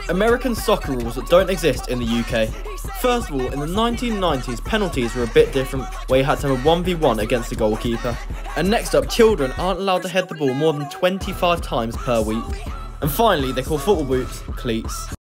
American soccer rules that don't exist in the UK. First of all, in the 1990s, penalties were a bit different, where you had to have a 1v1 against the goalkeeper. And next up, children aren't allowed to head the ball more than 25 times per week. And finally, they call football boots cleats.